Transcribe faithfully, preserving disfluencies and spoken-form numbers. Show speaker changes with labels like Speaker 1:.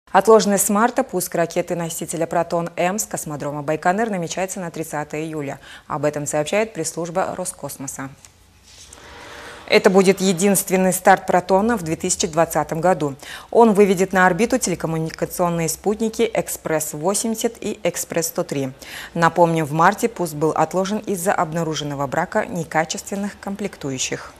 Speaker 1: Отложенный с марта пуск ракеты-носителя «Протон-М» с космодрома Байконур намечается на тридцатое июля. Об этом сообщает пресс-служба Роскосмоса. Это будет единственный старт «Протона» в две тысячи двадцатом году. Он выведет на орбиту телекоммуникационные спутники «Экспресс восемьдесят» и «Экспресс сто три». Напомним, в марте пуск был отложен из-за обнаруженного брака некачественных комплектующих.